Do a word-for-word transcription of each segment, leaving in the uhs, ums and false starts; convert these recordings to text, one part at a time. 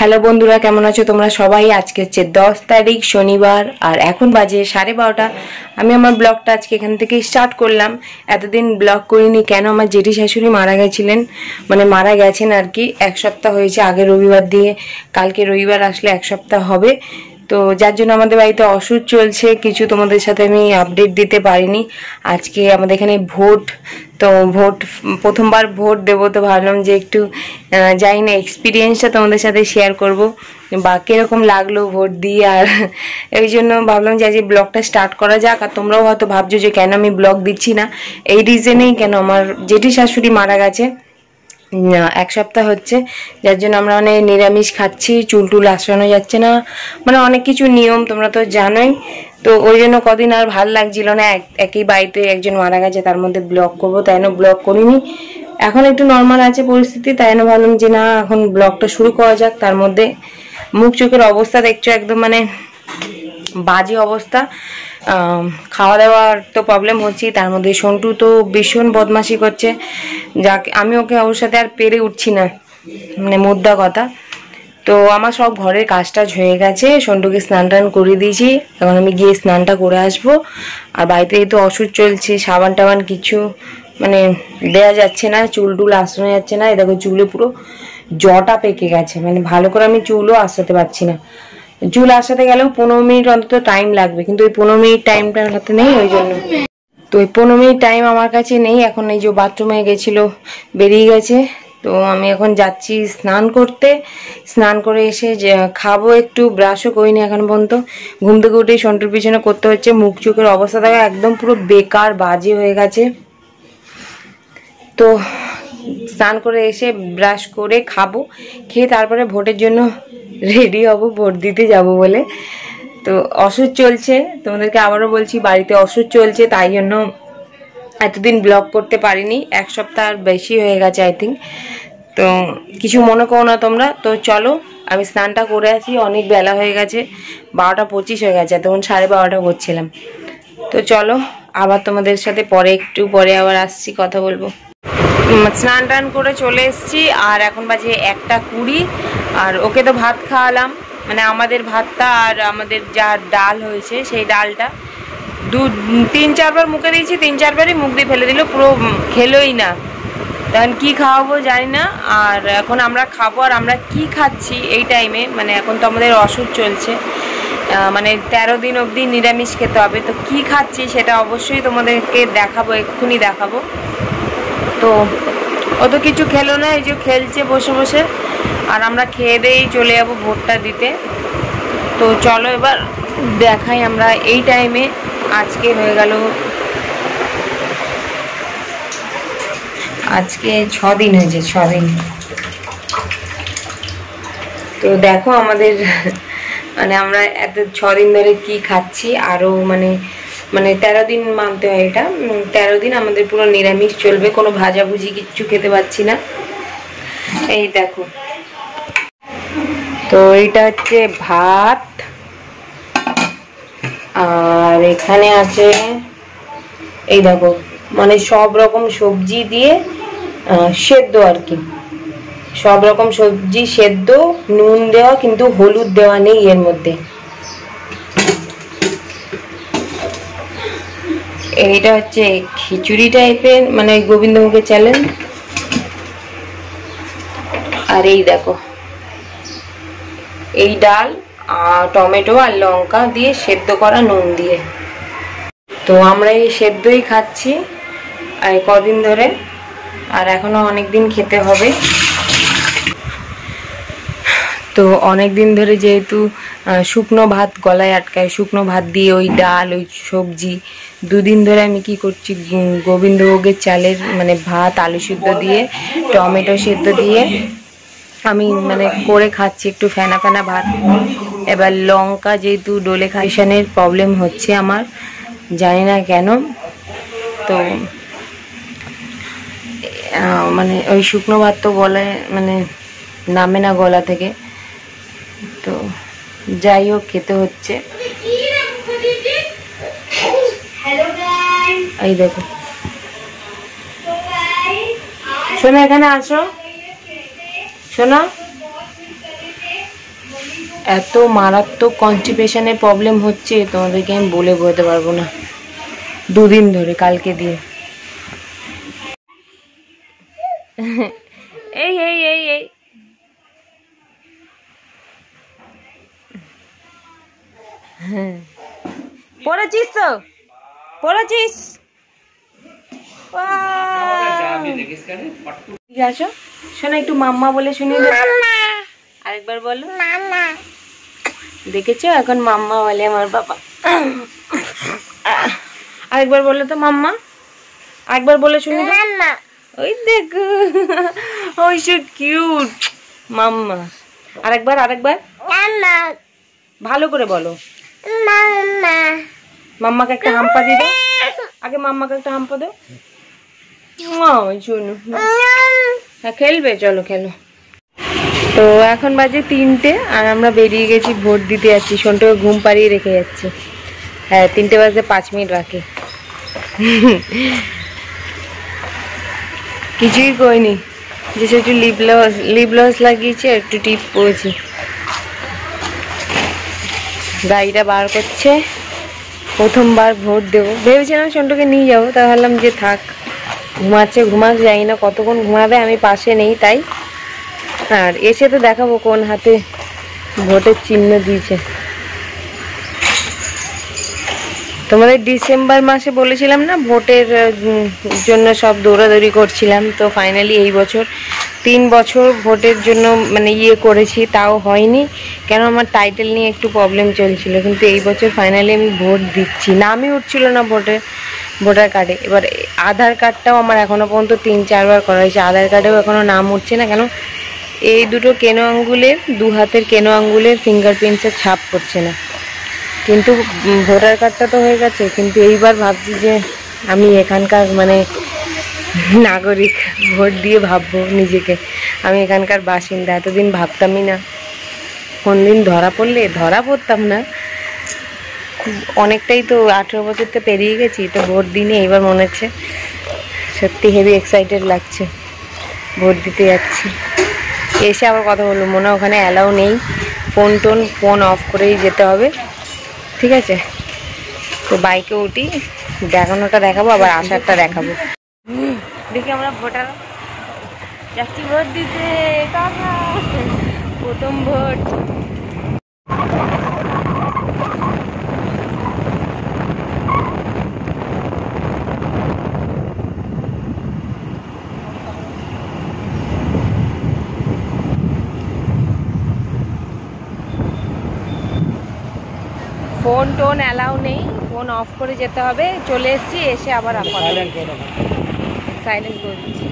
Hello বন্ধুরা, কেমন আছো তোমরা সবাই? আজকে হচ্ছে দশ তারিখ শনিবার আর এখন বাজে সাড়ে বারোটা। আমি আমার ব্লগটা আজকে এখান থেকে স্টার্ট করলাম। এতদিন ব্লগ করিনি কেন, আমার জেঠি শাশুড়ি মারা গেছিলেন, মানে মারা গেছেন আর কি। এক সপ্তাহ হয়েছে, আগে রবিবার দিয়ে কালকে রবিবার আসলে এক সপ্তাহ হবে। তো যার জন্য আমাদের বাড়িতে ওষুধ চলছে, কিছু তোমাদের সাথে আমি আপডেট দিতে পারিনি। আজকে আমাদের এখানে ভোট, তো ভোট প্রথমবার ভোট দেবো, তো ভাবলাম যে একটু যাই না এক্সপিরিয়েন্সটা তোমাদের সাথে শেয়ার করব বা কীরকম লাগলো ভোট দিয়ে। আর এই জন্য ভাবলাম যে আজ ব্লগটা স্টার্ট করা যাক। আর তোমরাও হয়তো ভাবছো যে কেন আমি ব্লগ দিচ্ছি না, এই রিজনেই কেন, আমার জেঠি শাশুড়ি মারা গেছে এক সপ্তাহ হচ্ছে, যার জন্য আমরা মানে নিরামিষ খাচ্ছি, চুল টুল আসানো যাচ্ছে না, মানে অনেক কিছু নিয়ম তোমরা তো জানোই। তো ওই জন্য কদিন আর ভাল লাগছিল না, একই বাড়িতে একজন মারা গেছে, তার মধ্যে ব্লগ করবো, তাই না ব্লগ করিনি। এখন একটু নর্মাল আছে পরিস্থিতি, তাই না ভাবলাম যে না এখন ব্লগটা শুরু করা যাক। তার মধ্যে মুখ চোখের অবস্থা দেখছো একদম মানে বাজে অবস্থা। খাওয়া দাওয়ার তো প্রবলেম হচ্ছে, তার মধ্যে সন্টু তো ভীষণ বদমাশি করছে, যাক আমি ওকে ওর সাথে আর পেরে উঠছি না, মানে মুদ্রা কথা। তো আমার সব ঘরের কাজ টাজ হয়ে গেছে, সন্টুকে স্নান টান করে দিয়েছি, এখন আমি গিয়ে স্নানটা করে আসবো। আর বাড়িতে তো ওষুধ চলছে, সাবান টাবান কিছু মানে দেওয়া যাচ্ছে না, চুল টুল আসানো যাচ্ছে না। এই দেখো চুলে পুরো জটা পেকে গেছে, মানে ভালো করে আমি চুলও আসাতে পারছি না। চুল আসাতে গেলেও পনেরো মিনিট অন্তত টাইম লাগবে, কিন্তু ওই পনেরো মিনিট টাইমটার হাতে নেই, ওই জন্য তো ওই পনেরো মিনিট টাইম আমার কাছে নেই। এখন এই যে বাথরুমে গেছিল, বেরিয়ে গেছে, তো আমি এখন যাচ্ছি স্নান করতে। স্নান করে এসে যে খাবো একটু, ব্রাশও করিনি এখন পর্যন্ত, ঘুম থেকে উঠেই সন্টুর পিছনে করতে হচ্ছে। মুখ চোখের অবস্থা দেখা একদম পুরো বেকার বাজে হয়ে গেছে। তো স্নান করে এসে ব্রাশ করে খাবো, খেয়ে তারপরে ভোটের জন্য রেডি হব, ভোট দিতে যাব বলে। তো ওষুধ চলছে, তোমাদেরকে আবারও বলছি বাড়িতে ওষুধ চলছে, তাই জন্য এতদিন ব্লগ করতে পারিনি, এক সপ্তাহ আর বেশি হয়ে গেছে আই থিঙ্ক। তো কিছু মনে করো না তোমরা। তো চলো আমি স্নানটা করে আসি, অনেক বেলা হয়ে গেছে, বারোটা পঁচিশ হয়ে গেছে, তখন সাড়ে বারোটা করছিলাম। তো চলো আবার তোমাদের সাথে পরে একটু পরে আবার আসছি, কথা বলবো। স্নান টান করে চলে এসছি, আর এখন বাজে একটা কুড়ি। আর ওকে তো ভাত খাওয়ালাম, মানে আমাদের ভাতটা আর আমাদের যা ডাল হয়েছে সেই ডালটা দু তিন চারবার মুখে দিয়েছি, তিন চারবারই মুখ দিয়ে ফেলে দিল, পুরো খেলোই না। তখন কি খাওয়াবো জানি না। আর এখন আমরা খাবো, আর আমরা কি খাচ্ছি এই টাইমে, মানে এখন তো আমাদের ওষুধ চলছে, মানে তেরো দিন অবধি নিরামিষ খেতে হবে। তো কি খাচ্ছি সেটা অবশ্যই তোমাদেরকে দেখাবো, এক্ষুনি দেখাবো। তো ও তো কিছু খেলো না, এই যে খেলছে বসে বসে, আর আমরা খেয়ে দিয়েই চলে যাবো ভোটটা দিতে। তো চলো এবার দেখাই আমরা এই টাইমে। আজকে হয়ে গেল, আজকে ছ দিন হয়েছে, ছ দিন। তো দেখো আমাদের মানে আমরা এত ছ দিন ধরে কি খাচ্ছি, আরো মানে মানে তেরো দিন মানতে হয় এটা, তেরো দিন আমাদের পুরো নিরামিষ চলবে, কোনো ভাজাভুজি কিচ্ছু খেতে পাচ্ছি না। এই দেখো, তো এটা হচ্ছে ভাত, আর এখানে আছে এই দেখো মানে সব রকম সবজি দিয়ে সেদ্ধ আর কি, সব রকম সবজি সেদ্ধ, নুন দেওয়া, কিন্তু হলুদ দেওয়া নেই এর মধ্যে। এইটা হচ্ছে খিচুড়ি টাইপের, মানে গোবিন্দভোগের চালের। আর এই দেখো এই ডাল আর টমেটো আর লঙ্কা দিয়ে সেদ্ধ করা, নুন দিয়ে। তো আমরা এই সেদ্ধই খাচ্ছি আর কদিন ধরে, আর এখনো অনেক দিন খেতে হবে। তো অনেক দিন ধরে যেহেতু শুকনো ভাত গলায় আটকায়, শুকনো ভাত দিয়ে ওই ডাল ওই সবজি, দুদিন ধরে আমি কি করছি গোবিন্দভোগের চালের মানে ভাত আলু সিদ্ধ দিয়ে টমেটো সিদ্ধ দিয়ে আমি মানে করে খাচ্ছি, একটু ফেনা ফেনা ভাত। এবার লঙ্কা যেহেতু ডোলে খাইশানের প্রবলেম হচ্ছে আমার, জানি না কেন, তো মানে ওই শুকনো ভাত তো গলায় মানে নামে না গলা থেকে, তো যাই হোক খেতে হচ্ছে। এই দেখো শোনো, এখানে আসো, শোনো এত মারাত্মক কনস্টিপেশনের প্রবলেম হচ্ছে তোমাদেরকে আমি বলে বোঝাতে পারবো না। দুদিন ধরে, কালকে দিয়ে। এই এই এই এই পড়েছিস তো? পড়েছিস? আছো শোনো, একটু মাম্মা বলে শুনি। আরেকবার বলো। দেখেছো এখন মাম্মা বলে আমার বাবা। আরেকবার বলো তো মাম্মা, আরেকবার বলে শুনি। ওই দেখো, ওই সো কিউট মাম্মা। আরেকবার, আরেকবার ভালো করে বলো। মাম্মাকে একটা হাম্পা দিয়ে দাও। আগে মাম্মাকে একটা হাম্পা দাও। শোনো, হ্যাঁ খেলবে, চলো খেলো। তো এখন বাজে তিনটে আর আমরা বেরিয়ে গেছি ভোট দিতে যাচ্ছি। সন্টুকে ঘুম পাড়িয়ে রেখে যাচ্ছে। হ্যাঁ, তিনটে বাজে পাঁচ মিনিট বাকি। কিছুই করিনি, যে একটু লিপ গ্লস লিপ গ্লস লাগিয়েছি, একটু টিপ পড়েছি। গাড়িটা বার করছে, প্রথমবার ভোট দেবো। ভেবেছিলাম সন্টুকে নিয়ে যাবো, তা ভাবলাম যে থাক, ঘুমাচ্ছে ঘুমাক, যাই না কতক্ষণ ঘুমাবে, আমি পাশে নেই তাই। আর এসে তো দেখাবো কোন হাতে ভোটের চিহ্ন দিয়েছে। তোমাদের ডিসেম্বর মাসে বলেছিলাম না ভোটের জন্য সব দৌড়াদৌড়ি করছিলাম, তো ফাইনালি এই বছর তিন বছর ভোটের জন্য মানে ইয়ে করেছি, তাও হয়নি। কেন আমার টাইটেল নিয়ে একটু প্রবলেম চলছিল, কিন্তু এই বছর ফাইনালি আমি ভোট দিচ্ছি। নামই উঠছিল না ভোটের ভোটার কার্ডে। এবার আধার কার্ডটাও আমার এখনো পর্যন্ত তিন চারবার করা হয়েছে, আধার কার্ডেও এখনো নাম উঠছে না। কেন এই দুটো কেনো আঙ্গুলের, দু হাতের কেনো আঙ্গুলের ফিঙ্গারপ্রিন্টসের ছাপ পড়ছে না। কিন্তু ভোটার কার্ডটা তো হয়ে গেছে, কিন্তু এইবার ভাবছি যে আমি এখানকার মানে নাগরিক, ভোট দিয়ে ভাববো নিজেকে আমি এখানকার বাসিন্দা। এতদিন ভাবতামই না, কোন দিন ধরা পড়লে, ধরা পড়তাম না, অনেকটাই তো আঠেরো বছর তো পেরিয়ে গেছি, তো ভোট দিনে এইবার মনে হচ্ছে সত্যি হেভি এক্সাইটেড লাগছে, ভোট দিতে যাচ্ছি। এসে আবার কথা বলবো, মনে হয় ওখানে অ্যালাউ নেই, ফোন টোন ফোন অফ করেই যেতে হবে, ঠিক আছে? তো বাইকে উঠি, দেখানোটা দেখাবো, আবার আসারটা দেখাবো। দেখি আমরা ভোটার যাচ্ছি ভোট দিতে, প্রথম ভোট। ফোন টোন অ্যালাউ নেই, ফোন অফ করে যেতে হবে। চলে এসেছি, এসে আবার সাইলেন্ট করে দিচ্ছি।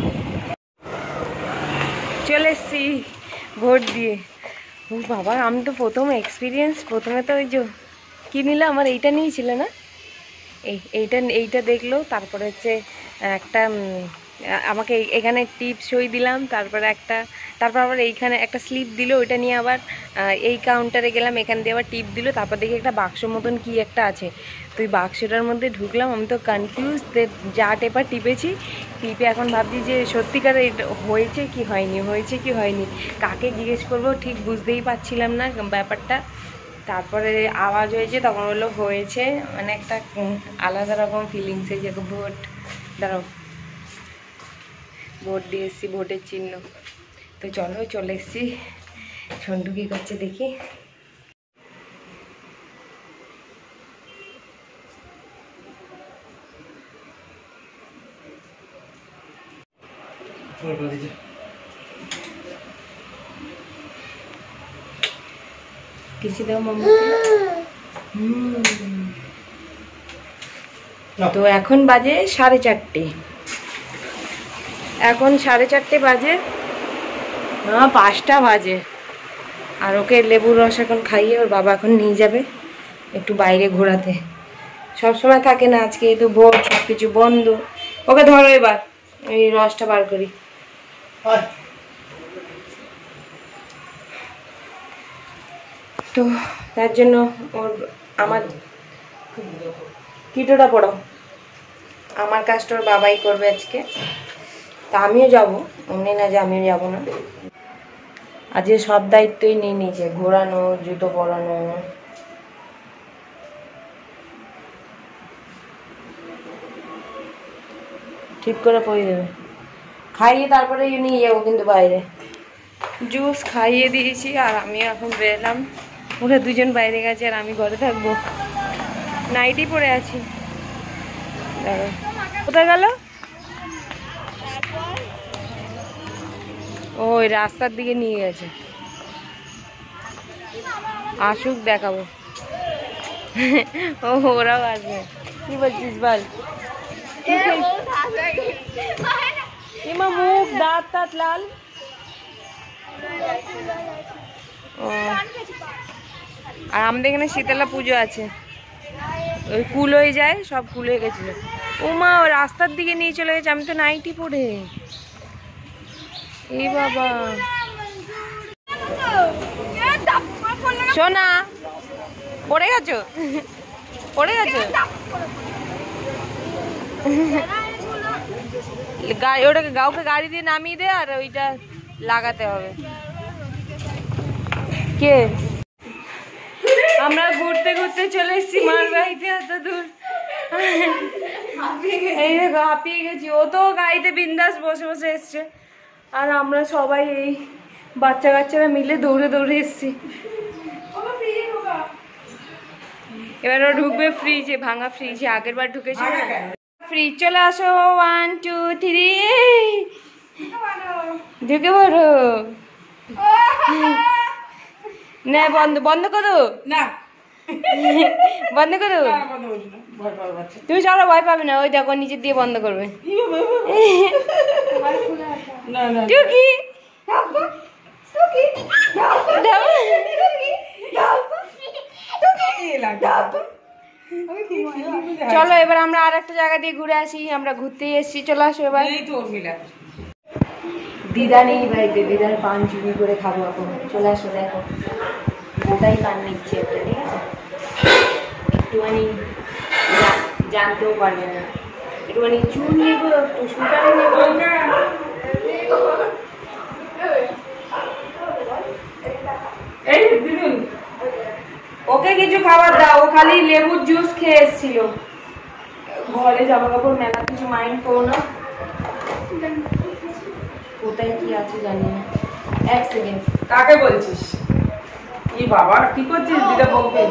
চলে এসেছি ভোট দিয়ে। ও বাবা, আমি তো প্রথম এক্সপিরিয়েন্স, প্রথমে তো ওই যে কী নিল, আমার এইটা নিয়েছিল না, এই এইটা এইটা দেখলো, তারপরে হচ্ছে একটা আমাকে এখানে টিপস সই দিলাম, তারপরে একটা, তারপর আবার এইখানে একটা স্লিপ দিল, ওইটা নিয়ে আবার এই কাউন্টারে গেলাম, এখান দিয়ে আবার টিপ দিল, তারপর দেখি একটা বাক্স মতন কি একটা আছে, তো ওই বাক্সটার মধ্যে ঢুকলাম। আমি তো কনফিউজ, যা টেপা টিপেছি, টিপে এখন ভাবছি যে সত্যিকার হয়েছে কি হয়নি, হয়েছে কি হয়নি, কাকে জিজ্ঞেস করবো ঠিক বুঝতেই পারছিলাম না ব্যাপারটা। তারপরে আওয়াজ হয়েছে, তখন হলো হয়েছে, মানে একটা আলাদা রকম ফিলিংসে যে ভোট, দাঁড়াও, ভোট দিয়ে এসেছি, ভোটের চিহ্ন। তো চলো, চলে এসেছি। সন্টু কী করছে দেখি। কিছু দাও মাম্মা। তো এখন বাজে সাড়ে চারটে, এখন সাড়ে চারটে বাজে, না পাঁচটা বাজে। আর ওকে লেবুর রস এখন খাইয়ে ওর বাবা এখন নিয়ে যাবে একটু বাইরে ঘোরাতে। সব সময় থাকে না, আজকে তো ভোট, সব কিছু বন্ধ। ওকে ধরো, এবার এই রসটা বার করি। তো তার জন্য ওর, আমার কিটোটা পড়াও, আমার কাজটা ওর বাবাই করবে আজকে। তা আমিও যাবো, এমনি না যে আমিও যাবো না। আজকে সব দায়িত্বই নিয়ে নিয়েছে, ঘোরানো, জুতো পরানো। ঠিক করে পরিয়ে দেবে, খাইয়ে তারপরে নিয়ে যাবো কিন্তু বাইরে। জুস খাইয়ে দিয়েছি আর আমি এখন বেরলাম। ওরা দুজন বাইরে গেছে আর আমি ঘরে থাকবো, নাইটি পরে আছি। কোথায় গেল? ওই রাস্তার দিকে নিয়ে গেছে, আসুক দেখাবো। ও ওরাও আসবে। কি বলছিস বল? এমা মুখ দাঁত টাত লাল। আর আমাদের এখানে শীতলা পুজো আছে, ওই কুল হয়ে যায়, সব কুল হয়ে গেছিল। ওমা রাস্তার দিকে নিয়ে চলে গেছে, আমি তো নাইটি পরে। এই বাবা সোনা পড়ে গেছো, পড়ে গেছো। ওটাকে গাউকে গাড়ি দিয়ে নামিয়ে দে আর ওইটা লাগাতে হবে। কে? আমরা ঘুরতে ঘুরতে চলে এসেছি মারবাড়িতে, এত দূর। এই দেখো হাঁপিয়ে গেছি। ও তো গাড়িতে বিন্দাস বসে বসে এসছে আর আমরা সবাই এই বাচ্চা কাচ্চারা মিলে দৌড়ে দৌড়ে এসছি। এবার ও ঢুকবে ফ্রিজে, ভাঙা ফ্রিজে। আগের বার ঢুকেছে ফ্রিজ। চলে আসো, ওয়ান টু থ্রি, ঢুকে পড়ো। না বন্ধ, বন্ধ করো না, বন্ধ করো। তুমি চলো, ভয় পাবে না। ওই দেখো নিচের দিয়ে বন্ধ করবে। চলো এবার আমরা আর একটা জায়গা দিয়ে ঘুরে আসি। আমরা ঘুরতেই এসছি, চলে আসো এবার। দিদা নেই বাড়িতে, দিদার পান চুরি করে খাবো এখন। চলে আসো, দেখো ওটাই পান নিচ্ছে একটা, ঠিক আছে? একটুখানি জানতেও পারবে না, একটুখানি চুল নেবো, একটু সুগার নেবো। ওকে কিছু খাবার দাও, ও খালি লেবুর জুস খেয়ে এসেছিল। ঘরে জামা কাপড় মেলা, কিছু মাইন্ড করো না। কোথায় কি আছে জানি না। এক সেকেন্ড। কাকে বলছিস? কি বাবা কি করছিস? দিদা বলবে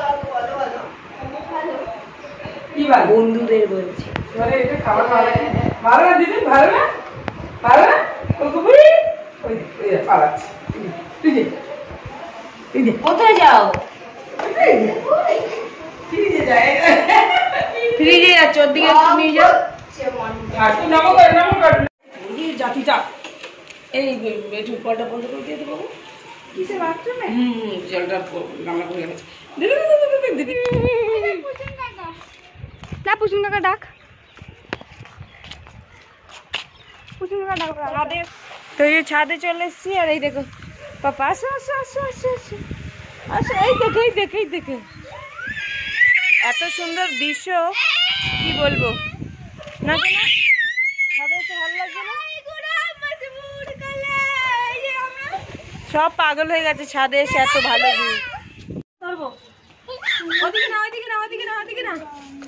কি বল? বন্ধুদের বলছি। আরে এটা খাবার ভালো ভালো না দিদি, ভালো না, ভালো না। ওই ওই ওই পালাচ্ছে। তুই যে তুই যে কোথায় যাও? ফ্রিজে যায়, ফ্রিজে যাচ্ছ, ওর দিকে নিয়ে যাও। আর তুই নামো কর, নামো কর। এই জাতি চা, এই একটু কলটা বন্ধ করে দিয়ে দেবো। কিসে বাথরুমে? হুম, জলটা গামলা ভরে গেছে। দিদি দিদি দিদি না, পুষুন কাকা ডাক, পুষুন কাকা ডাক। ছাদে তো এই ছাদে চলে এসছি। আর এই দেখো পাপা, আসো আসো আসো আসো আসো আসো। এই দেখো, এই দেখো, এই দেখো এত সুন্দর দৃশ্য, কি বলবো। না কেন ছাদে এসে ভালো লাগছে না? সব পাগল হয়ে গেছে ছাদে এসে, এত ভালো ভিউ। ধরবো ওদিকে না, ওইদিকে না, ওইদিকে না, ওইদিকে না।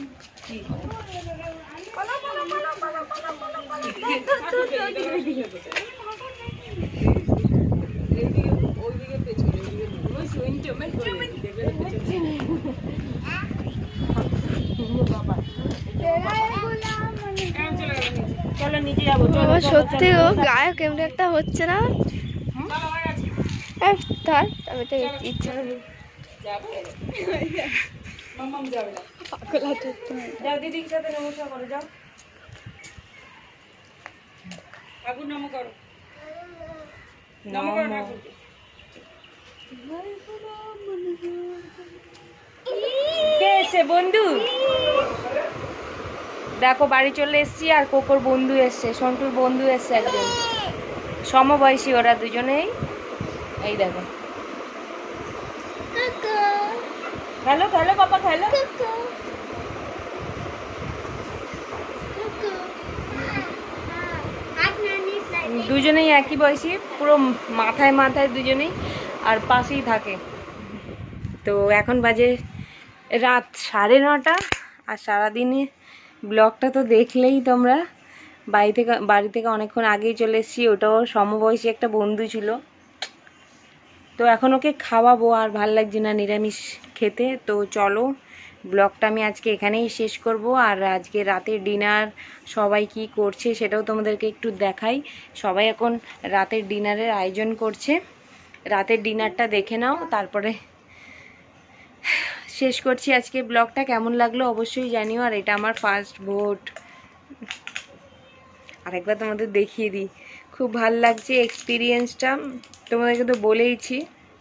চলো নিচে যাবো। সত্যি ও গায়ে কেমন একটা হচ্ছে না? তার আমি তো ইচ্ছা নেই। যাও দিদির সাথে নমস্কার করো, যাও। ঠাকুর নম করো, নম। কে এসে? বন্ধু। দেখো বাড়ি চলে এসছি আর কোকোর বন্ধু এসছে, সন্টুর বন্ধু এসছে একজন, সমবয়সী ওরা দুজনেই। এই দেখো, খেলো খেলো পাপা খেলো। দুজনেই একই বয়সী, পুরো মাথায় মাথায় দুজনেই, আর পাশেই থাকে। তো এখন বাজে রাত সাড়ে নটা, আর সারাদিনে ব্লগটা তো দেখলেই তোমরা। বাড়ি থেকে বাড়ি থেকে অনেকক্ষণ আগেই চলে এসেছি, ওটাও সমবয়সী একটা বন্ধু ছিল। তো এখন ওকে খাওয়াবো, আর ভাল লাগছে না নিরামিষ খেতে। তো চলো ব্লগটা আমি আজকে এখানেই শেষ করব। আর আজকে রাতের ডিনার সবাই কি করছে সেটাও তোমাদেরকে একটু দেখাই। সবাই এখন রাতের ডিনারের আয়োজন করছে, রাতের ডিনারটা দেখে নাও, তারপরে শেষ করছি আজকে ব্লগটা। কেমন লাগলো অবশ্যই জানিও। আর এটা আমার ফার্স্ট ভোট, আরেকবার তোমাদের দেখিয়ে দিই। খুব ভাল লাগছে এক্সপিরিয়েন্সটা, তোমাদেরকে তো বলেইছি।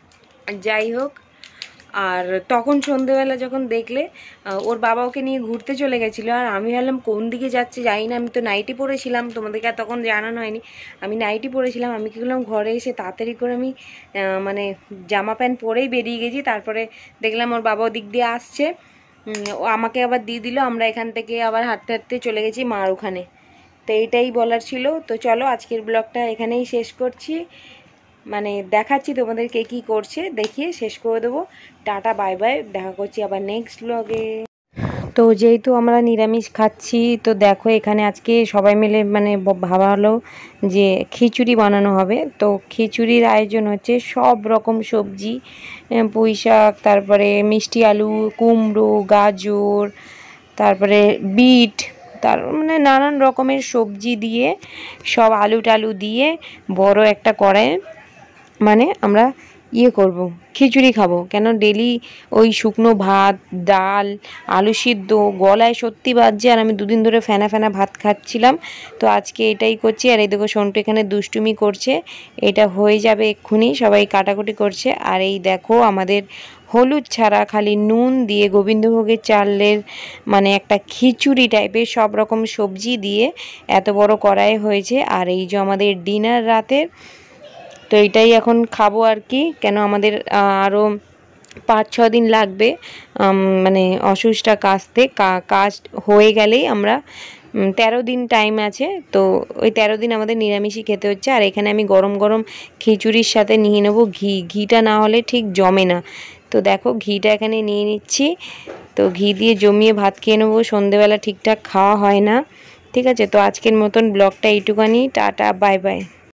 যাই হোক, আর তখন সন্ধেবেলা যখন দেখলে ওর বাবা ওকে নিয়ে ঘুরতে চলে গেছিলো, আর আমি ভাবলাম কোন দিকে যাচ্ছে জানি না, আমি তো নাইটি পরেছিলাম, তোমাদেরকে আর তখন জানানো হয়নি, আমি নাইটি পরেছিলাম। আমি কী করলাম, ঘরে এসে তাড়াতাড়ি করে আমি মানে জামা প্যান্ট পরেই বেরিয়ে গেছি। তারপরে দেখলাম ওর বাবা ওদিক দিয়ে আসছে, ও আমাকে আবার দিয়ে দিল। আমরা এখান থেকে আবার হাঁটতে হাঁটতে চলে গেছি মার ওখানে। তো এইটাই বলার ছিল। তো চলো আজকের ব্লগটা এখানেই শেষ করছি, মানে দেখাচ্ছি তোমাদেরকে কী করছে, দেখিয়ে শেষ করে দেবো। টাটা বাই বাই, দেখা করছি আবার নেক্সট ব্লগে। তো যেহেতু আমরা নিরামিষ খাচ্ছি, তো দেখো এখানে আজকে সবাই মিলে মানে ভাবা হলো যে খিচুড়ি বানানো হবে। তো খিচুড়ির আয়োজন হচ্ছে সব রকম সবজি, পুঁই শাক, তারপরে মিষ্টি আলু, কুমড়ো, গাজর, তারপরে বিট, তার মানে নানান রকমের সবজি দিয়ে, সব আলু টালু দিয়ে বড় একটা কড়াইয়ে মানে আমরা ইয়ে করব, খিচুড়ি খাবো। কেন ডেলি ওই শুকনো ভাত, ডাল, আলু সিদ্ধ গলায় সত্যি বাজছে, আর আমি দুদিন ধরে ফেনা ফেনা ভাত খাচ্ছিলাম। তো আজকে এটাই করছি। আর এই দেখো সন্টু এখানে দুষ্টুমি করছে, এটা হয়ে যাবে এক্ষুনি, সবাই কাটাকুটি করছে। আর এই দেখো আমাদের হলুদ ছাড়া খালি নুন দিয়ে গোবিন্দভোগের চালের মানে একটা খিচুড়ি টাইপের সব রকম সবজি দিয়ে এত বড় কড়াই হয়েছে। আর এই যে আমাদের ডিনার রাতের, তো এটাই এখন খাবো আর কি। কেন আমাদের আরও পাঁচ ছ দিন লাগবে মানে অসুখটা কাশতে, কাজ হয়ে গেলেই আমরা তেরো দিন টাইম আছে। তো ওই তেরো দিন আমাদের নিরামিষই খেতে হচ্ছে। আর এখানে আমি গরম গরম খিচুড়ির সাথে নিয়ে নেবো ঘি, ঘিটা না হলে ঠিক জমে না। তো দেখো ঘিটা এখানে নিয়ে নিচ্ছি, তো ঘি দিয়ে জমিয়ে ভাত খেয়ে নেবো। সন্ধেবেলা ঠিকঠাক খাওয়া হয় না, ঠিক আছে। তো আজকের মতন ব্লগটা এইটুখানি, টাটা বাই বাই।